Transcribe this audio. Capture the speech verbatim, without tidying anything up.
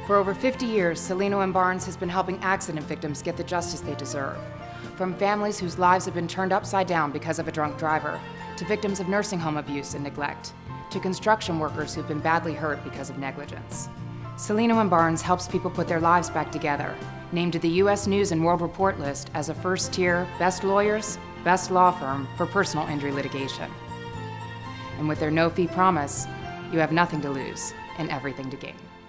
For over fifty years, Cellino and Barnes has been helping accident victims get the justice they deserve. From families whose lives have been turned upside down because of a drunk driver, to victims of nursing home abuse and neglect, to construction workers who've been badly hurt because of negligence. Cellino and Barnes helps people put their lives back together, named to the U S News and World Report list as a first-tier Best Lawyers, Best Law Firm for personal injury litigation. And with their no-fee promise, you have nothing to lose and everything to gain.